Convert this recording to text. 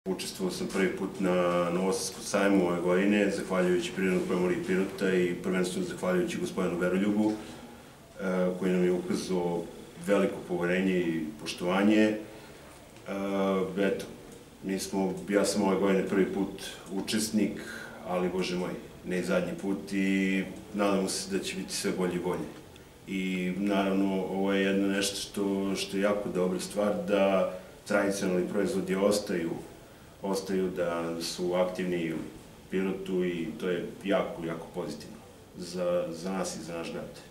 Učestvovao sam prvi put na Novosadskom sajmu ove godine, zahvaljujući Prirodnoj komori Pirota i prvenstveno zahvaljujući gospodinu Veroljubu, koji nam je ukazao veliko poverenje i poštovanje. Eto, ja sam ove godine prvi put učesnik, ali Bože moj, ne i zadnji put, i nadamo se da će biti sve bolje i bolje. I naravno, ovo je jedno nešto što je jako dobra stvar, da tradicionalni proizvodi ostaju, da su aktivni u Pirotu, i to je jako, jako pozitivno za nas i za naš grad.